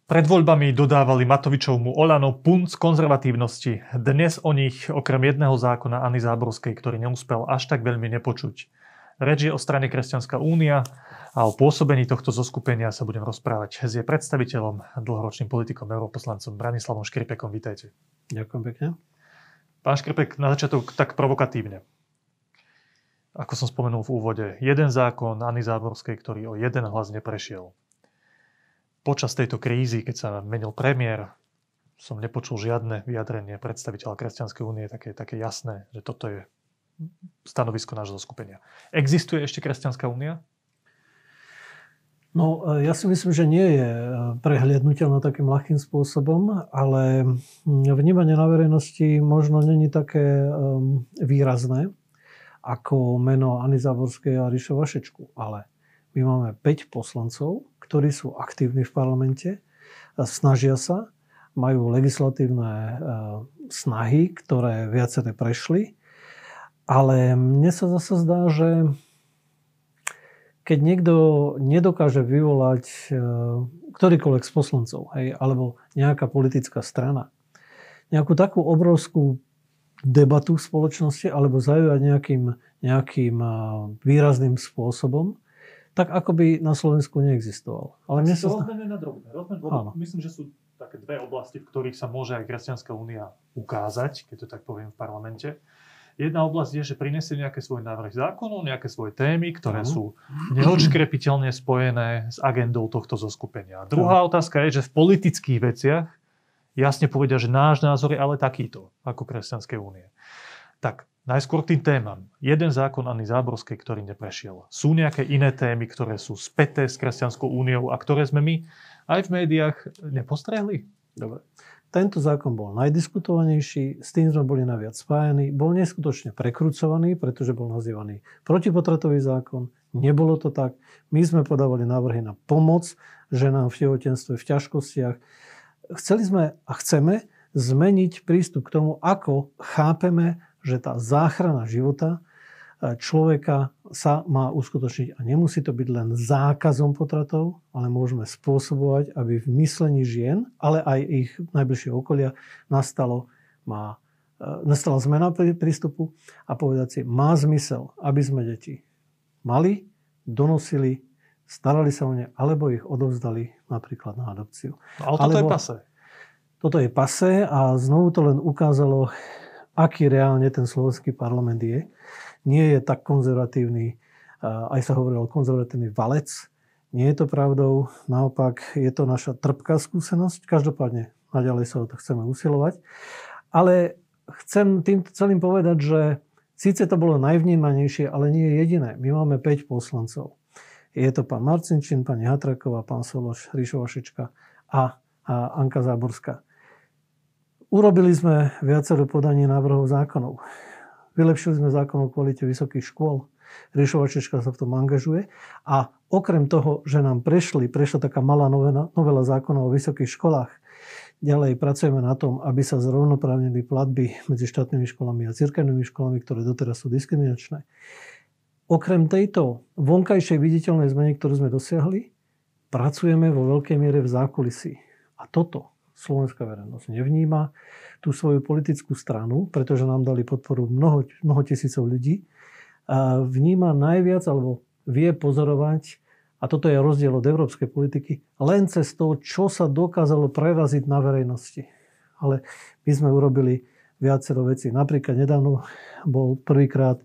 Pred voľbami dodávali Matovičovmu Olano punc konzervatívnosti. Dnes o nich okrem jedného zákona Anny Záborskej, ktorý neúspel až tak veľmi nepočuť. Reč je o strane Kresťanská únia a o pôsobení tohto zoskupenia sa budem rozprávať s jej predstaviteľom, dlhoročným politikom, europoslancom Branislavom Škripekom. Vítajte. Ďakujem pekne. Pán Škripek, na začiatok tak provokatívne. Ako som spomenul v úvode, jeden zákon Anny Záborskej, ktorý o jeden hlas neprešiel. Počas tejto krízy, keď sa menil premiér, som nepočul žiadne vyjadrenie predstaviteľa Kresťanskej únie také jasné, že toto je stanovisko nášho zoskupenia. Existuje ešte Kresťanská únia? No, ja si myslím, že nie je prehliadnutelná takým ľahkým spôsobom, ale vnímanie na verejnosti možno není také výrazné ako meno Anny Záborskej a Ríša Vašečku. Ale my máme 5 poslancov, ktorí sú aktívni v parlamente, snažia sa, majú legislatívne snahy, ktoré viaceré prešli. Ale mne sa zase zdá, že keď niekto nedokáže vyvolať ktorýkoľvek z poslancov, alebo nejaká politická strana, nejakú takú obrovskú debatu v spoločnosti alebo zaujať nejakým výrazným spôsobom, tak ako by na Slovensku neexistoval. Ale mne sa rozmenuje na drobné. Myslím, že sú také dve oblasti, v ktorých sa môže aj Kresťanská únia ukázať, keď to tak poviem v parlamente. Jedna oblasť je, že prinesie nejaké svoje návrhy zákonov, nejaké svoje témy, ktoré sú neodškrepiteľne spojené s agendou tohto zoskupenia. Druhá otázka je, že v politických veciach jasne povedia, že náš názor je ale takýto, ako Kresťanskej únie. Tak, najskôr tým témam. Jeden zákon Anny Záborskej, ktorý neprešiel. Sú nejaké iné témy, ktoré sú späté s Kresťanskou úniou a ktoré sme my aj v médiách nepostrehli? Dobre. Tento zákon bol najdiskutovanejší, s tým sme boli naviac spájani, bol neskutočne prekrúcovaný, pretože bol nazývaný protipotratový zákon. Nebolo to tak. My sme podávali návrhy na pomoc ženám v tehotenstve, v ťažkostiach. Chceli sme a chceme zmeniť prístup k tomu, ako chápeme, že tá záchrana života človeka sa má uskutočniť. A nemusí to byť len zákazom potratov, ale môžeme spôsobovať, aby v myslení žien, ale aj ich najbližšieho okolia nastala zmena prístupu a povedať si, má zmysel, aby sme deti mali, donosili, starali sa o ne, alebo ich odovzdali napríklad na adopciu. Ale toto je pasé. Toto je pasé a znovu to len ukázalo, aký reálne ten slovenský parlament je. Nie je tak konzervatívny, aj sa hovorilo konzervatívny valec. Nie je to pravdou, naopak je to naša trpká skúsenosť. Každopádne naďalej sa o to chceme usilovať. Ale chcem týmto celým povedať, že síce to bolo najvnímanejšie, ale nie je jediné. My máme 5 poslancov. Je to pán Marcinčín, pani Hatraková, pán Sološ, Ríšo Vašečka a Anka Záborská. Urobili sme viacero podaní návrhov zákonov. Vylepšili sme zákon o kvalite vysokých škôl. Ríšo Vašečka sa v tom angažuje. A okrem toho, že nám prešla taká malá novela zákona o vysokých školách, ďalej pracujeme na tom, aby sa zrovnoprávnili platby medzi štátnymi školami a cirkevnými školami, ktoré doteraz sú diskriminačné. Okrem tejto vonkajšej viditeľnej zmeny, ktorú sme dosiahli, pracujeme vo veľkej miere v zákulisí. A toto slovenská verejnosť nevníma tú svoju politickú stranu, pretože nám dali podporu mnoho tisícov ľudí. A vníma najviac, alebo vie pozorovať, a toto je rozdiel od európskej politiky, len cez to, čo sa dokázalo preraziť na verejnosti. Ale my sme urobili viacero vecí. Napríklad nedávno bol prvýkrát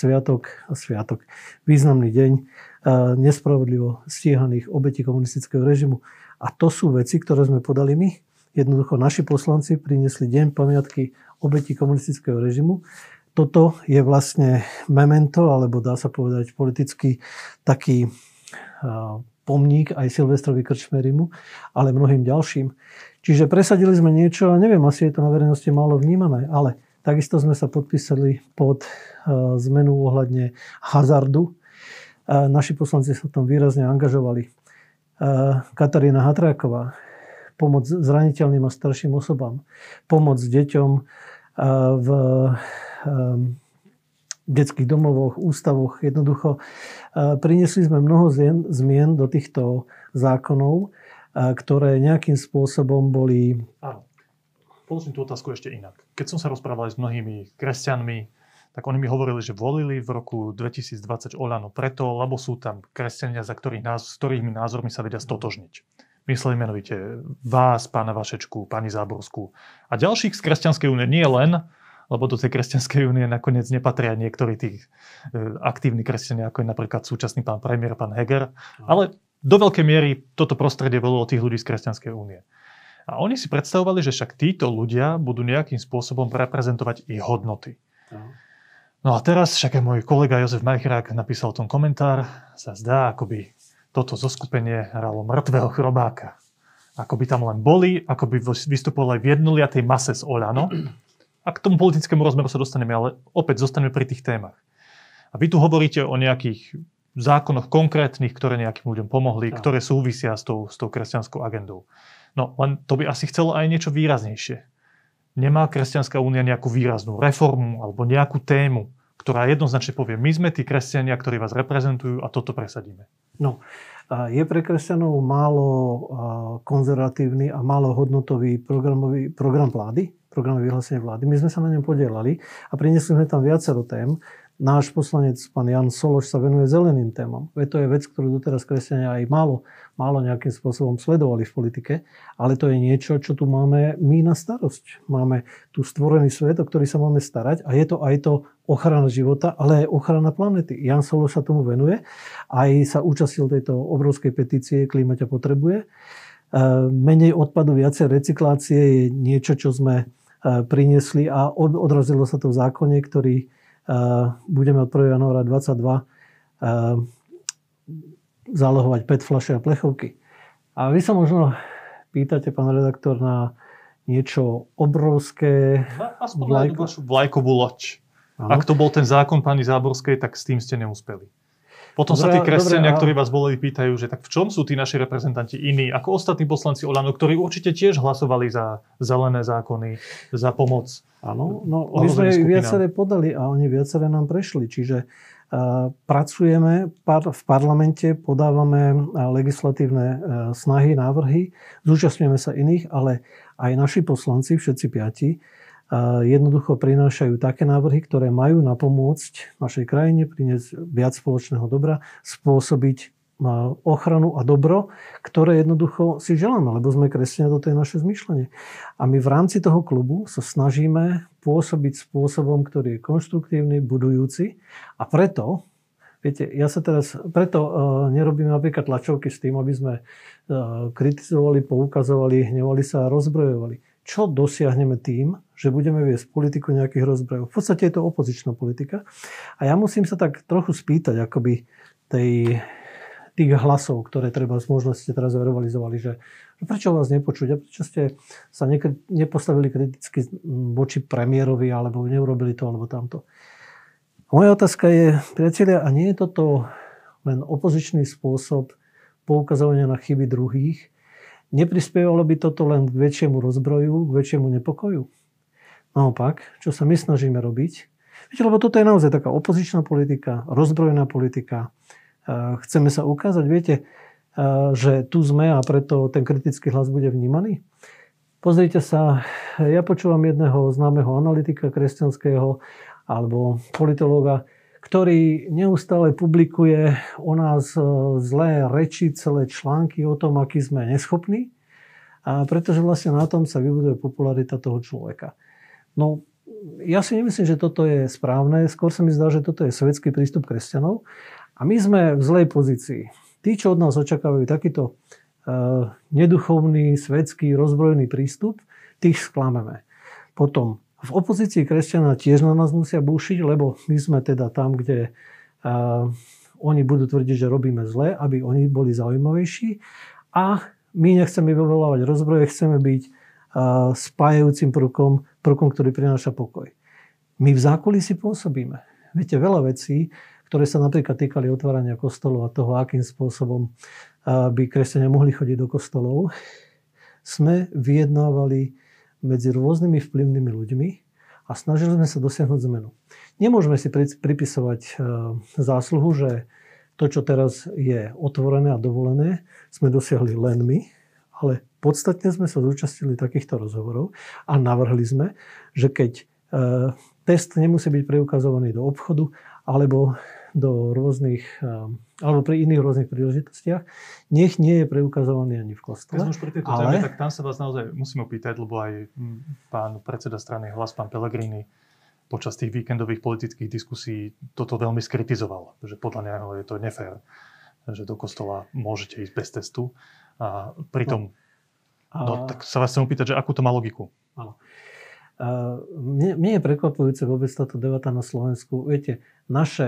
významný deň nespravodlivo stíhaných obetí komunistického režimu. A to sú veci, ktoré sme podali my. Jednoducho naši poslanci priniesli deň pamiatky obetí komunistického režimu. Toto je vlastne memento, alebo dá sa povedať politický taký pomník aj Silvestrovi Krčmerimu, ale mnohým ďalším. Čiže presadili sme niečo, a neviem, asi je to na verejnosti málo vnímané, ale takisto sme sa podpísali pod zmenu ohľadne hazardu. Naši poslanci sa v tom výrazne angažovali. Katarína Hatráková, pomoc zraniteľným a starším osobám, pomoc deťom v detských domovoch, ústavoch. Jednoducho priniesli sme mnoho zmien do týchto zákonov. ktoré nejakým spôsobom boli... Áno. Položím tú otázku ešte inak. Keď som sa rozprával s mnohými kresťanmi, tak oni mi hovorili, že volili v roku 2020 Oľano preto, lebo sú tam kresťania, s ktorými názormi sa vedia stotožniť. Mysleli menovite vás, pána Vašečku, pani Záborskú a ďalších z Kresťanskej únie. Nie len, lebo do tej Kresťanskej únie nakoniec nepatria niektorí tí aktívni kresťania, ako je napríklad súčasný pán premiér, pán Heger, ale do veľkej miery toto prostredie volilo tých ľudí z Kresťanskej únie. A oni si predstavovali, že však títo ľudia budú nejakým spôsobom reprezentovať ich hodnoty. No a teraz však aj môj kolega Jozef Majchrák napísal tom komentár, sa zdá, ako by toto zoskupenie hralo mŕtvého chrobáka. Ako by tam len boli, ako by vystupovali v jednoliatej mase z Oľano. A k tomu politickému rozmeru sa dostaneme, ale opäť zostaneme pri tých témach. A vy tu hovoríte o nejakých zákonoch konkrétnych, ktoré nejakým ľuďom pomohli, ktoré súvisia s tou kresťanskou agendou. No len to by asi chcelo aj niečo výraznejšie. Nemá Kresťanská únia nejakú výraznú reformu alebo nejakú tému, ktorá jednoznačne povie, my sme tí kresťania, ktorí vás reprezentujú a toto presadíme. No, je pre kresťanov málo konzervatívny a málo hodnotový program vlády, programové vyhlásenie vlády. My sme sa na ňom podielali a priniesli sme tam viacero tém. Náš poslanec, pán Jan Sološ, sa venuje zeleným témam. To je vec, ktorú doteraz kresťania aj málo nejakým spôsobom sledovali v politike, ale to je niečo, čo tu máme my na starosť. Máme tu stvorený svet, o ktorý sa máme starať a je to aj to ochrana života, ale aj ochrana planety. Jan Sološ sa tomu venuje, aj sa účastil tejto obrovskej petície Klíma ťa potrebuje. Menej odpadu, viacej recyklácie je niečo, čo sme priniesli a odrazilo sa to v zákone, ktorý budeme od 1. januára 2022 zálohovať PET fľaše a plechovky. A vy sa možno pýtate, pán redaktor, na niečo obrovské. Aspoň na vašu vlajkovú loď. Ano. Ak to bol ten zákon pani Záborskej, tak s tým ste neúspeli. Potom sa tí kresťania, ktorí vás volili, pýtajú, že tak v čom sú tí naši reprezentanti iní, ako ostatní poslanci Oľano, ktorí určite tiež hlasovali za zelené zákony, za pomoc. Áno, no my sme viaceré podali a oni viaceré nám prešli. Čiže pracujeme v parlamente, podávame legislatívne snahy, návrhy, zúčastňujeme sa iných, ale aj naši poslanci, všetci piati, jednoducho prinášajú také návrhy, ktoré majú napomôcť našej krajine, priniesť viac spoločného dobra, spôsobiť ochranu a dobro, ktoré jednoducho si želáme, lebo sme kresťania, toto je naše zmýšľanie. A my v rámci toho klubu sa snažíme pôsobiť spôsobom, ktorý je konštruktívny, budujúci a preto, viete, preto nerobíme napríklad tlačovky s tým, aby sme kritizovali, poukazovali, hnevali sa a rozbrojovali. Čo dosiahneme tým, že budeme viesť politiku nejakých rozbrojov? V podstate je to opozičná politika. A ja musím sa tak trochu spýtať, akoby tých hlasov, ktoré treba z možnosti teraz verbalizovali, že prečo vás nepočuť a prečo ste sa nepostavili kriticky voči premiérovi, alebo neurobili to, alebo tamto. Moja otázka je, priatelia, a nie je toto len opozičný spôsob poukazovania na chyby druhých? Neprispievalo by toto len k väčšiemu rozbroju, k väčšiemu nepokoju? Naopak, čo sa my snažíme robiť? Viete, lebo toto je naozaj taká opozičná politika, rozbrojená politika. Chceme sa ukázať, viete, že tu sme a preto ten kritický hlas bude vnímaný. Pozrite sa, ja počúvam jedného známeho analytika kresťanského alebo politológa, ktorý neustále publikuje o nás zlé reči, celé články o tom, aký sme neschopní, a pretože vlastne na tom sa vybuduje popularita toho človeka. No, ja si nemyslím, že toto je správne. Skôr sa mi zdá, že toto je svetský prístup kresťanov. A my sme v zlej pozícii. Tí, čo od nás očakávajú takýto neduchovný, svetský, rozbrojený prístup, tých sklameme. Potom v opozícii kresťania tiež na nás musia búšiť, lebo my sme teda tam, kde oni budú tvrdiť, že robíme zle, aby oni boli zaujímavejší. A my nechceme vyvolávať rozbroje, chceme byť spájajúcim prvkom, ktorý prináša pokoj. My v zákulisí pôsobíme. Viete, veľa vecí, ktoré sa napríklad týkali otvárania kostolov a toho, akým spôsobom by kresťania mohli chodiť do kostolov, sme vyjednávali medzi rôznymi vplyvnými ľuďmi a snažili sme sa dosiahnuť zmenu. Nemôžeme si pripisovať zásluhu, že to, čo teraz je otvorené a dovolené, sme dosiahli len my, Ale podstatne sme sa zúčastnili takýchto rozhovorov a navrhli sme, že keď test nemusí byť preukazovaný do obchodu alebo do rôznych, alebo pri iných rôznych príležitostiach, nech nie je preukazovaný ani v kostole. Keď sme už pri tejto téme, tak tam sa vás naozaj musím opýtať, lebo aj pán predseda strany Hlas, pán Pellegrini, počas tých víkendových politických diskusí toto veľmi skritizoval, že podľa neho je to nefér, že do kostola môžete ísť bez testu. A pritom, tak sa vás chcem opýtať, že akú to má logiku? Áno. Mne je prekvapujúce vôbec táto debata na Slovensku. Viete, náš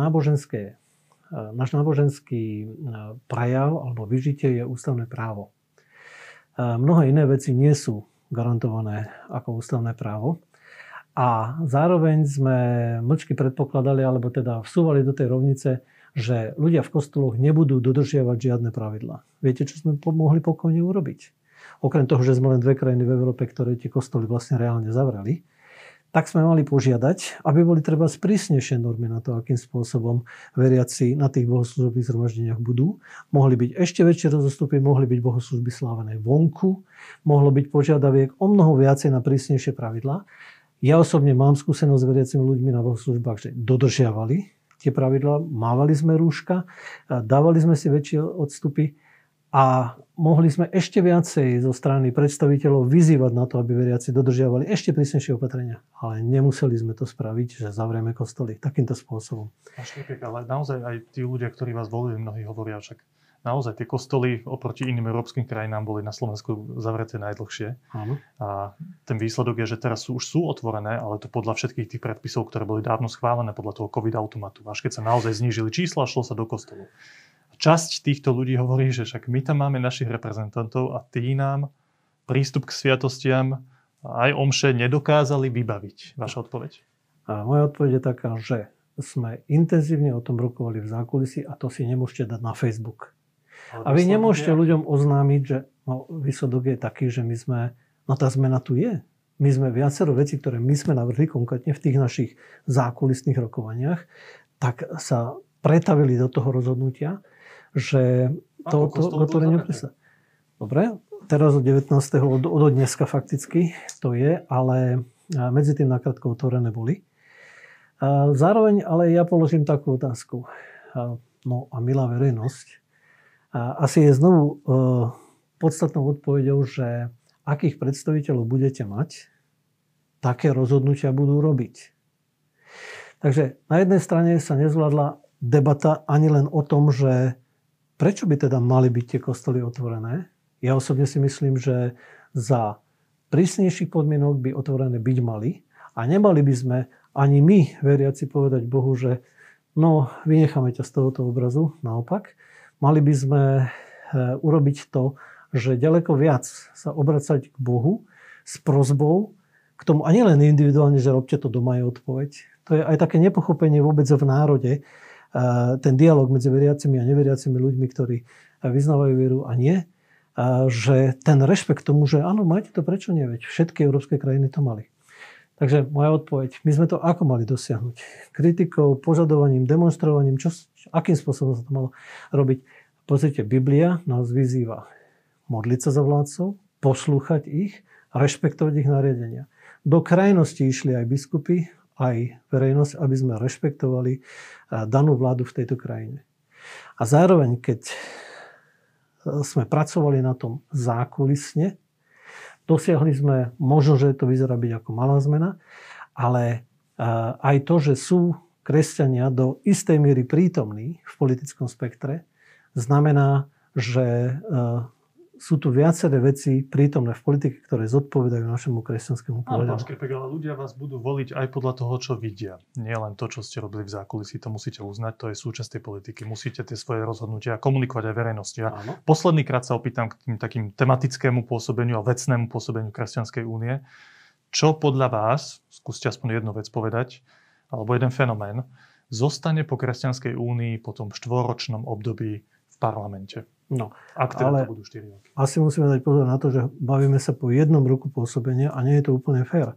náboženský prejav alebo vyžitie je ústavné právo. Mnohé iné veci nie sú garantované ako ústavné právo. A zároveň sme mlčky predpokladali, alebo teda vsúvali do tej rovnice, že ľudia v kostoloch nebudú dodržiavať žiadne pravidlá. Viete, čo sme mohli pokojne urobiť? Okrem toho, že sme len 2 krajiny v Európe, ktoré tie kostoly vlastne reálne zavreli, tak sme mali požiadať, aby boli treba prísnejšie normy na to, akým spôsobom veriaci na tých bohoslúžobných zhromaždeniach budú. Mohli byť ešte väčšie rozostupy, mohli byť bohoslúžby slávené vonku, mohlo byť požiadaviek o mnoho viacej na prísnejšie pravidlá. Ja osobne mám skúsenosť s veriacimi ľuďmi na bohoslúžbách, že dodržiavali tie pravidlá, mávali sme rúška, dávali sme si väčšie odstupy a mohli sme ešte viacej zo strany predstaviteľov vyzývať na to, aby veriaci dodržiavali ešte prísnejšie opatrenia. Ale nemuseli sme to spraviť, že zavrieme kostoly takýmto spôsobom. Ale naozaj aj tí ľudia, ktorí vás volili, mnohí hovoria, však naozaj tie kostoly oproti iným európskym krajinám boli na Slovensku zavreté najdlhšie. Áno. A ten výsledok je, že teraz už sú otvorené, ale to podľa všetkých tých predpisov, ktoré boli dávno schválené podľa toho COVID-automatu. Až keď sa naozaj znížili čísla, šlo sa do kostolu. Časť týchto ľudí hovorí, že však my tam máme našich reprezentantov a tí nám prístup k sviatostiam aj omše nedokázali vybaviť. Vaša odpoveď? A moja odpoveď je taká, že sme intenzívne o tom rokovali v zákulisí a to si nemôžete dať na Facebook. A vy nemôžete ľuďom oznámiť, že výsledok je taký, že my sme, tá zmena tu je. My sme viacero vecí, ktoré my sme navrhli konkrétne v tých našich zákulisných rokovaniach, tak sa pretavili do toho rozhodnutia, že to otvorenie presa. Dobre, teraz od 19. od dneska fakticky to je, ale medzi tým nakrátko otvorené boli. Zároveň ale ja položím takú otázku. No a milá verejnosť, asi je znovu podstatnou odpoveďou, že akých predstaviteľov budete mať, také rozhodnutia budú robiť. Takže na jednej strane sa nezvládla debata ani len o tom, že prečo by teda mali byť tie kostoly otvorené. Ja osobne si myslím, že za prísnejších podmienok by otvorené byť mali a nemali by sme ani my, veriaci, povedať Bohu, že vynecháme ťa z tohoto obrazu. Naopak, mali by sme urobiť to, že ďaleko viac sa obracať k Bohu s prosbou k tomu, a nielen individuálne, že robte to doma, je odpoveď. To je aj také nepochopenie vôbec v národe, ten dialog medzi veriacimi a neveriacimi ľuďmi, ktorí vyznávajú vieru a nie, že ten rešpekt tomu, že áno, máte to, prečo nie, veď všetky európske krajiny to mali. Takže moja odpoveď, my sme to ako mali dosiahnuť? Kritikou, požadovaním, demonstrovaním, akým spôsobom sa to malo robiť? Pozrite, Biblia nás vyzýva modliť sa za vládcov, poslúchať ich a rešpektovať ich nariadenia. Do krajnosti išli aj biskupy, aj verejnosť, aby sme rešpektovali danú vládu v tejto krajine. A zároveň, keď sme pracovali na tom zákulisne, dosiahli sme, možno, že to vyzerá byť ako malá zmena, ale aj to, že sú kresťania do istej miery prítomní v politickom spektre, znamená, že sú tu viaceré veci prítomné v politike, ktoré zodpovedajú našemu kresťanskému pohľadu. Pán Škripek, ale ľudia vás budú voliť aj podľa toho, čo vidia. Nie len to, čo ste robili v zákulisí, to musíte uznať, to je súčasť tej politiky. Musíte tie svoje rozhodnutia komunikovať aj verejnosti. A posledný krát sa opýtam k tým takým tematickému pôsobeniu a vecnému pôsobeniu Kresťanskej únie. Čo podľa vás, skúste aspoň jednu vec povedať, alebo jeden fenomén, zostane po Kresťanskej únii po tom 4-ročnom období v parlamente? Ak teda to budú 4 roky. Asi musíme dať pozor na to, že bavíme sa po 1 roku pôsobenia a nie je to úplne fér.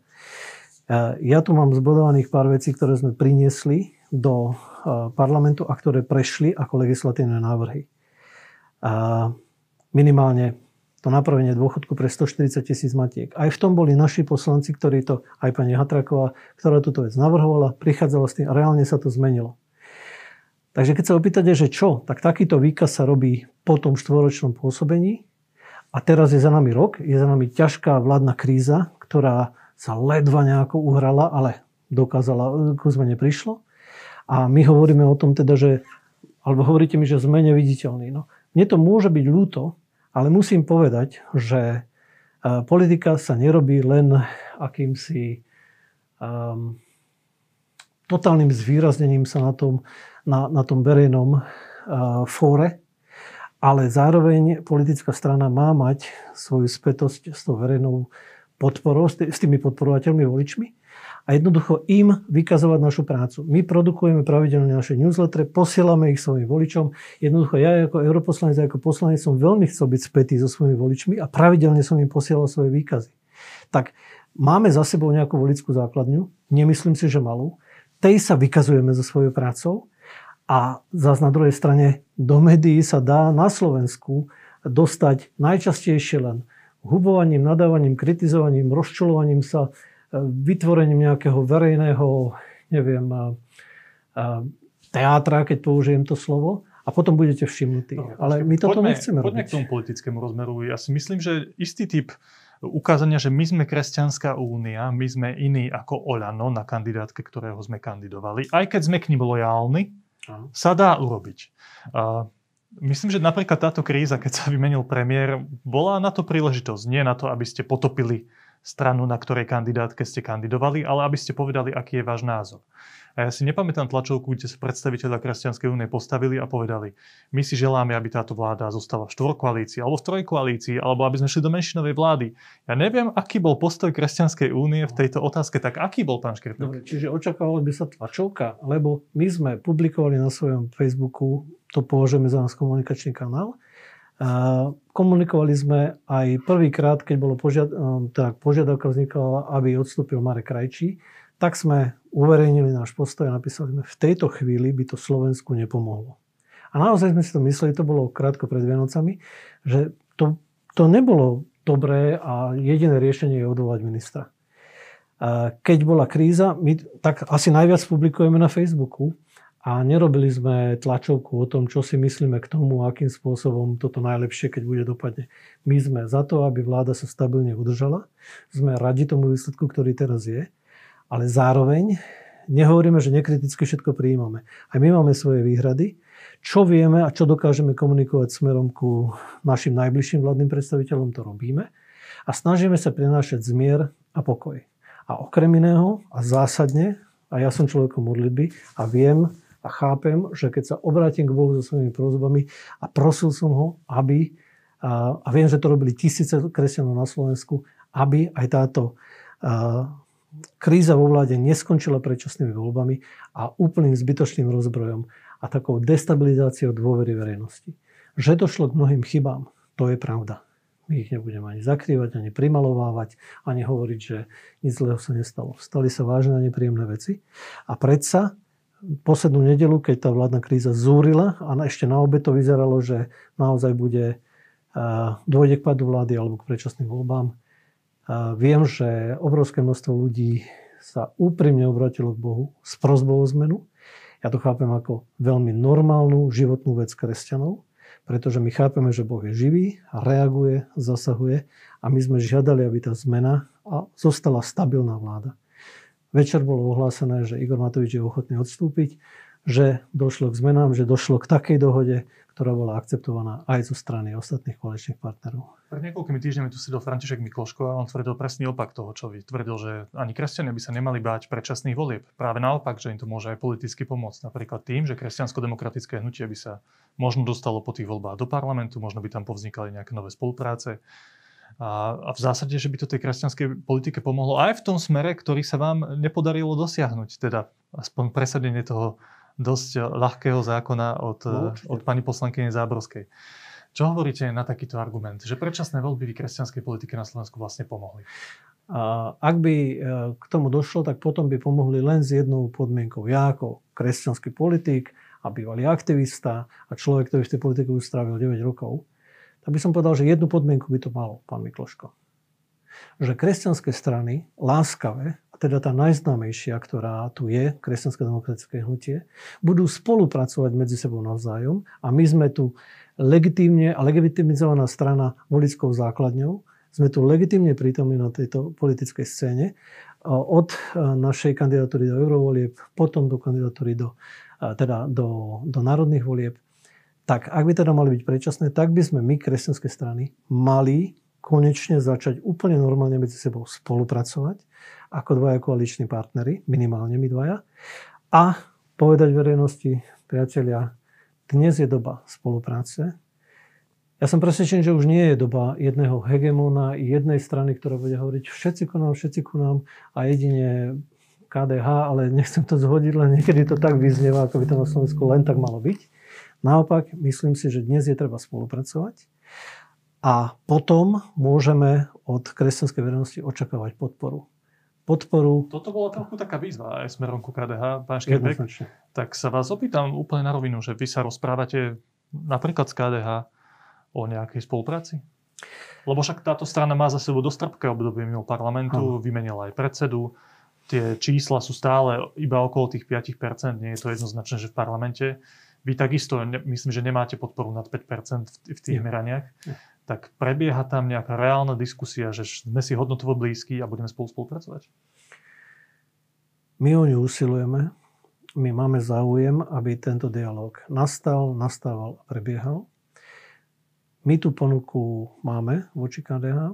Ja tu mám zbodovaných pár vecí, ktoré sme priniesli do parlamentu a ktoré prešli ako legislatívne návrhy. Minimálne to napravenie dôchodku pre 140 000 matiek. Aj v tom boli naši poslanci, ktorí to, aj pani Hatraková, ktorá túto vec navrhovala, prichádzala s tým a reálne sa to zmenilo. Takže keď sa opýtate, že čo, tak takýto výkaz sa robí po tom 4-ročnom pôsobení a teraz je za nami rok, je za nami ťažká vládna kríza, ktorá sa ledva nejako uhrala, ale dokázala, ku zmene prišlo. A my hovoríme o tom teda, že, alebo hovoríte mi, že sme neviditeľní. No, mne to môže byť ľúto, ale musím povedať, že politika sa nerobí len akýmsi totálnym zvýraznením sa na tom verejnom fóre, ale zároveň politická strana má mať svoju spätosť s tou verejnou podporou, s tými podporovateľmi, voličmi a jednoducho im vykazovať našu prácu. My produkujeme pravidelne naše newslettere, posielame ich svojim voličom. Jednoducho ja ako europoslanec, ako poslanec som veľmi chcel byť spätý so svojimi voličmi a pravidelne som im posielal svoje výkazy. Tak máme za sebou nejakú voličskú základňu, nemyslím si, že malú. Tej sa vykazujeme so svojou prácou a zase na druhej strane do médií sa dá na Slovensku dostať najčastejšie len hubovaním, nadávaním, kritizovaním, rozčuľovaním sa, vytvorením nejakého verejného, neviem, teátra, keď použijem to slovo, a potom budete všimnutí. No, ale my toto nechceme robiť. Poďme k tomu politickému rozmeru. Ja si myslím, že istý typ ukázania, že my sme Kresťanská únia, my sme iní ako Oľano na kandidátke, ktorého sme kandidovali, aj keď sme k nim lojálni, sa dá urobiť. Myslím, že napríklad táto kríza, keď sa vymenil premiér, bola na to príležitosť. Nie na to, aby ste potopili stranu, na ktorej kandidátke ste kandidovali, ale aby ste povedali, aký je váš názor. A ja si nepamätám tlačovku, kde sa predstavitelia Kresťanskej únie postavili a povedali, my si želáme, aby táto vláda zostala v štvorkoalícii alebo v trojkoalícii, alebo aby sme šli do menšinovej vlády. Ja neviem, aký bol postoj Kresťanskej únie v tejto otázke. Tak aký bol, pán Škripek? Dobre, čiže očakávali by sa tlačovka, lebo my sme publikovali na svojom Facebooku, to považujeme za náš komunikačný kanál. Komunikovali sme aj prvýkrát, keď bolo požiadavka vznikala, aby odstúpil Marek Krajčí, tak sme uverejnili náš postoj a napísali sme, v tejto chvíli by to Slovensku nepomohlo. A naozaj sme si to mysleli, to bolo krátko pred Vianocami, že to nebolo dobré a jediné riešenie je odvolať ministra. Keď bola kríza, my tak asi najviac publikujeme na Facebooku, a nerobili sme tlačovku o tom, čo si myslíme k tomu, akým spôsobom toto najlepšie, keď bude dopadne. My sme za to, aby vláda sa stabilne udržala. Sme radi tomu výsledku, ktorý teraz je. Ale zároveň nehovoríme, že nekriticky všetko prijímame. Aj my máme svoje výhrady. Čo vieme a čo dokážeme komunikovať smerom ku našim najbližším vládnym predstaviteľom, to robíme. A snažíme sa prinášať zmier a pokoj. A okrem iného a zásadne, a ja som človekom modlitby a viem, a chápem, že keď sa obrátim k Bohu so svojimi prosbami a prosil som ho, aby, a viem, že to robili tisíce kresťanov na Slovensku, aby aj táto kríza vo vláde neskončila predčasnými voľbami a úplným zbytočným rozbrojom a takou destabilizáciou dôvery verejnosti. Že došlo k mnohým chybám, to je pravda. My ich nebudeme ani zakrývať, ani primalovávať, ani hovoriť, že nič zlého sa nestalo. Stali sa vážne a nepríjemné veci. A predsa poslednú nedeľu, keď tá vládna kríza zúrila a ešte na obed to vyzeralo, že naozaj dôjde k pádu vlády alebo k predčasným voľbám. Viem, že obrovské množstvo ľudí sa úprimne obratilo k Bohu s prosbou o zmenu. Ja to chápem ako veľmi normálnu životnú vec kresťanov, pretože my chápeme, že Boh je živý a reaguje, zasahuje a my sme žiadali, aby tá zmena zostala stabilná vláda. Večer bolo ohlásené, že Igor Matovič je ochotný odstúpiť, že došlo k zmenám, že došlo k takej dohode, ktorá bola akceptovaná aj zo strany ostatných koaličných partnerov. Pred niekoľkými týždňami tu sedel František Mikloško a on tvrdil presný opak toho, čo vy. Tvrdil, že ani kresťania by sa nemali báť predčasných volieb. Práve naopak, že im to môže aj politicky pomôcť. Napríklad tým, že kresťansko-demokratické hnutie by sa možno dostalo po tých voľbách do parlamentu, možno by tam povznikali nejaké nové spolupráce. A v zásade, že by to tej kresťanskej politike pomohlo aj v tom smere, ktorý sa vám nepodarilo dosiahnuť. Teda aspoň presadenie toho dosť ľahkého zákona od pani poslankyne Záborskej. Čo hovoríte na takýto argument? Že predčasné voľby v kresťanskej politike na Slovensku vlastne pomohli? Ak by k tomu došlo, tak potom by pomohli len s jednou podmienkou. Ja ako kresťanský politik a bývalý aktivista a človek, ktorý v tej politike už strávil 9 rokov, tak by som povedal, že jednu podmienku by to malo, pán Mikloško. Že kresťanské strany, láskavé, a teda tá najznámejšia, ktorá tu je, Kresťanské demokratické hnutie, budú spolupracovať medzi sebou navzájom a my sme tu legitímne a legitimizovaná strana voličskou základňou. Sme tu legitímne prítomní na tejto politickej scéne. Od našej kandidatúry do eurovolieb, potom do kandidatúry do národných volieb. Tak ak by teda mali byť predčasné, tak by sme my, kresťanské strany, mali konečne začať úplne normálne medzi sebou spolupracovať ako dvaja koaliční partneri, minimálne my dvaja, a povedať verejnosti, priatelia, dnes je doba spolupráce. Ja som presvedčený, že už nie je doba jedného hegemóna i jednej strany, ktorá bude hovoriť všetci ku nám a jedine KDH, ale nechcem to zhodiť, len niekedy to tak vyznieva, ako by to na Slovensku len tak malo byť. Naopak, myslím si, že dnes je treba spolupracovať a potom môžeme od kresťanskej verejnosti očakávať podporu. Toto bola trochu taká výzva aj smerom ku KDH, pán Škerbek. Tak sa vás opýtam úplne na rovinu, že vy sa rozprávate napríklad s KDH o nejakej spolupráci? Lebo však táto strana má za sebou dosť trpké obdobie mimo parlamentu, vymenila aj predsedu. Tie čísla sú stále iba okolo tých 5%, nie je to jednoznačné, že v parlamente. Vy takisto, myslím, že nemáte podporu nad 5% v tých meraniach. Tak prebieha tam nejaká reálna diskusia, že sme si hodnotovo blízki a budeme spolu spolupracovať? My o ňu usilujeme. My máme záujem, aby tento dialog nastával a prebiehal. My tú ponuku máme voči KDH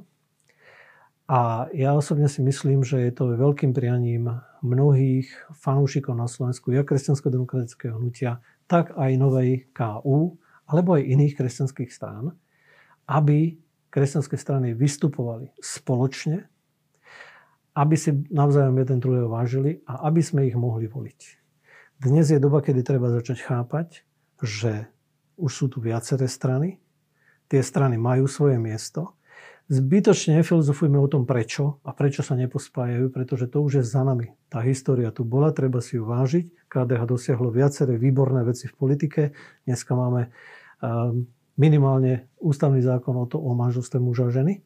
a ja osobne si myslím, že je to veľkým prianím mnohých fanúšikov na Slovensku, jak kresťansko-demokratického hnutia, tak aj novej KU, alebo aj iných kresťanských strán, aby kresťanské strany vystupovali spoločne, aby si navzájom jeden druhého vážili a aby sme ich mohli voliť. Dnes je doba, kedy treba začať chápať, že už sú tu viaceré strany, tie strany majú svoje miesto. Zbytočne nefilozofujme o tom prečo a prečo sa nepospájajú, pretože to už je za nami. Tá história tu bola, treba si ju vážiť. KDH dosiahlo viaceré výborné veci v politike. Dneska máme minimálne ústavný zákon o manželstve muža a ženy.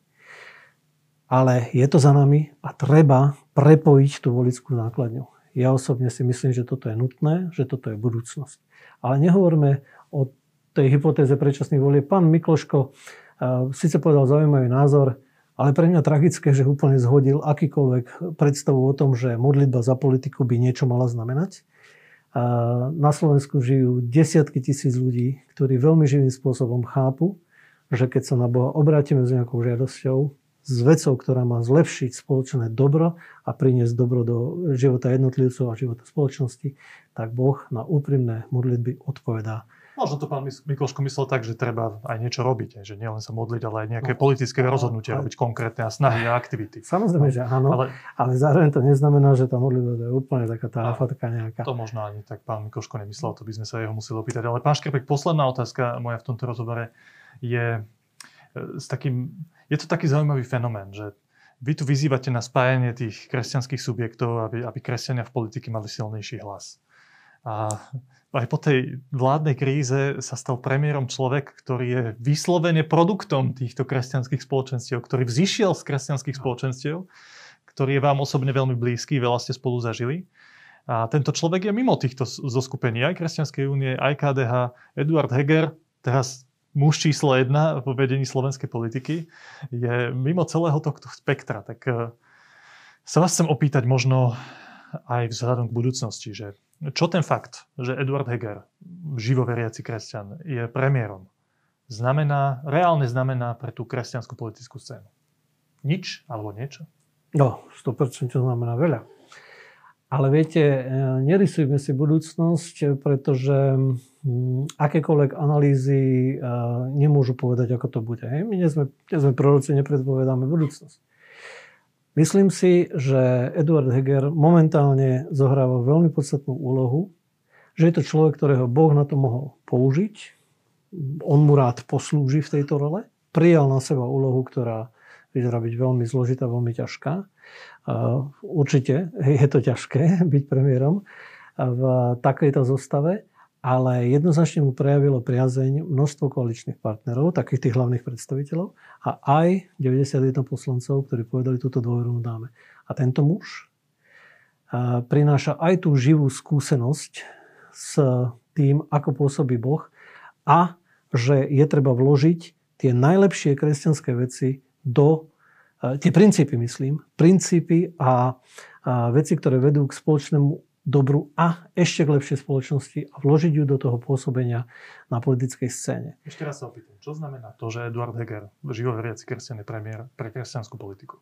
Ale je to za nami a treba prepojiť tú voličskú základňu. Ja osobne si myslím, že toto je nutné, že toto je budúcnosť. Ale nehovorme o tej hypotéze predčasných volieb. Pán Mikloško síce povedal zaujímavý názor, ale pre mňa tragické, že úplne zhodil akýkoľvek predstavu o tom, že modlitba za politiku by niečo mala znamenať. Na Slovensku žijú desiatky tisíc ľudí, ktorí veľmi živým spôsobom chápu, že keď sa na Boha obrátime s nejakou žiadosťou, s vecou, ktorá má zlepšiť spoločné dobro a priniesť dobro do života jednotlivcov a života spoločnosti, tak Boh na úprimné modlitby odpovedá. Možno to pán Mikloško myslel tak, že treba aj niečo robiť, že nielen sa modliť, ale aj nejaké politické rozhodnutia robiť konkrétne a snahy a aktivity. Samozrejme, že áno, ale zároveň to neznamená, že tá modlitba je úplne taká taká nejaká. To možno ani tak pán Mikloško nemyslel, to by sme sa jeho museli opýtať. Ale pán Škerbek, posledná otázka moja v tomto rozhovore je je to taký zaujímavý fenomén, že vy tu vyzývate na spájanie tých kresťanských subjektov, aby kresťania v politike mali silnejší hlas. A aj po tej vládnej kríze sa stal premiérom človek, ktorý je vyslovene produktom týchto kresťanských spoločenstiev, ktorý vzišiel z kresťanských spoločenstiev, ktorý je vám osobne veľmi blízky, veľa ste spolu zažili. A tento človek je mimo týchto zoskupení, aj Kresťanskej únie, aj KDH. Eduard Heger, teraz muž číslo 1 vo vedení slovenskej politiky, je mimo celého tohto spektra. Tak sa vás chcem opýtať možno aj vzhľadom k budúcnosti, že čo ten fakt, že Eduard Heger, živoveriaci kresťan, je premiérom, reálne znamená pre tú kresťanskú politickú scénu? Nič alebo niečo? No, 100% znamená veľa. Ale viete, nerysujme si budúcnosť, pretože akékoľvek analýzy nemôžu povedať, ako to bude. My nie sme proroci, nepredpovedáme budúcnosť. Myslím si, že Eduard Heger momentálne zohráva veľmi podstatnú úlohu, že je to človek, ktorého Boh na to mohol použiť. On mu rád poslúži v tejto role. Prijal na seba úlohu, ktorá vyzerá byť veľmi zložitá, veľmi ťažká. Určite je to ťažké byť premiérom v takejto zostave, ale jednoznačne mu prejavilo priazeň množstvo koaličných partnerov, takých tých hlavných predstaviteľov, a aj 91 poslancov, ktorí povedali, túto dôveru mu dáme. A tento muž prináša aj tú živú skúsenosť s tým, ako pôsobí Boh a že je treba vložiť tie najlepšie kresťanské veci do tie princípy, princípy a veci, ktoré vedú k spoločnému dobru a ešte k lepšej spoločnosti a vložiť ju do toho pôsobenia na politickej scéne. Ešte raz sa opýtam, čo znamená to, že Eduard Heger, živoveriaci kresťan, je premiér pre kresťanskú politiku?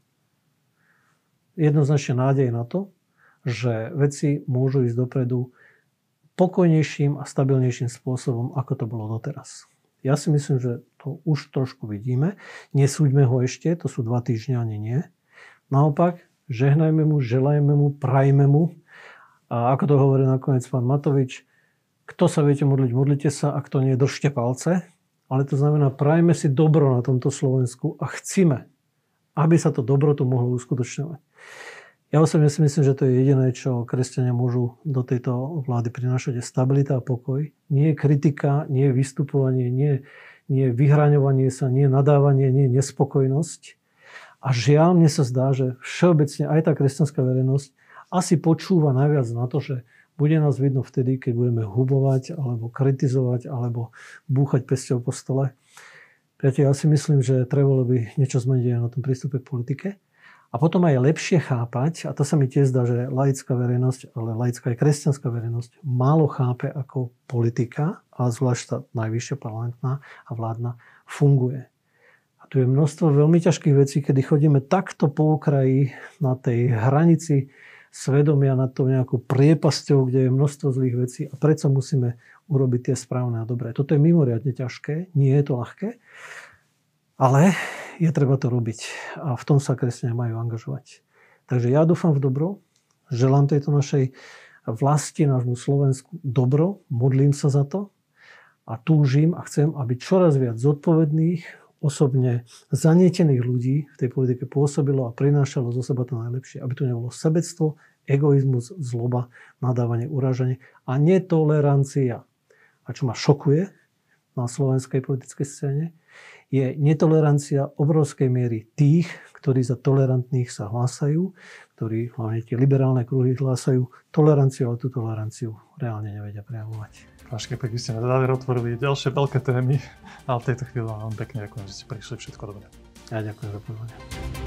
Jednoznačne nádej na to, že veci môžu ísť dopredu pokojnejším a stabilnejším spôsobom, ako to bolo doteraz. Ja si myslím, že to už trošku vidíme. Nesúďme ho ešte, to sú 2 týždne, ani nie. Naopak, žehnajme mu, želajme mu, prajme mu. A ako to hovorí nakoniec pán Matovič, kto sa viete modliť, modlite sa, a kto nie, držte palce. Ale to znamená, prajme si dobro na tomto Slovensku a chcime, aby sa to dobro tu mohlo uskutočňovať. Ja osobne si myslím, že to je jediné, čo kresťania môžu do tejto vlády prinášať, je stabilita a pokoj. Nie je kritika, nie je vystupovanie, nie je vyhraňovanie sa, nie je nadávanie, nie je nespokojnosť. A žiaľ, mne sa zdá, že všeobecne aj tá kresťanská verejnosť asi počúva najviac na to, že bude nás vidno vtedy, keď budeme hubovať, alebo kritizovať, alebo búchať pesťou po stole. Priatelia, ja si myslím, že trebalo by niečo zmeniť aj na tom prístupe k politike. A potom aj lepšie chápať, a to sa mi tiež zdá, že laická verejnosť, ale laická aj kresťanská verejnosť málo chápe, ako politika, a zvlášť tá najvyššia parlamentná a vládna, funguje. A tu je množstvo veľmi ťažkých vecí, kedy chodíme takto po okraji na tej hranici svedomia, nad tou nejakou priepasťou, kde je množstvo zlých vecí, a predsa musíme urobiť tie správne a dobré. Toto je mimoriadne ťažké, nie je to ľahké, ale je treba to robiť a v tom sa kresťania majú angažovať. Takže ja dúfam v dobro, želám tejto našej vlasti, nášmu Slovensku dobro, modlím sa za to a túžim a chcem, aby čoraz viac zodpovedných, osobne zanietených ľudí v tej politike pôsobilo a prinášalo zo seba to najlepšie. Aby tu nebolo sebectvo, egoizmus, zloba, nadávanie, urážanie a netolerancia. A čo ma šokuje na slovenskej politickej scéne, je netolerancia obrovskej miery tých, ktorí za tolerantných sa hlásajú, ktorí, hlavne tie liberálne kruhy, hlásajú toleranciu, ale tú toleranciu reálne nevedia prejavovať. Pán Škripek, vy ste na záver otvorili ďalšie veľké témy, ale v tejto chvíli vám pekne ďakujem, že ste prišli. Všetko dobré. Ja ďakujem za pozvanie.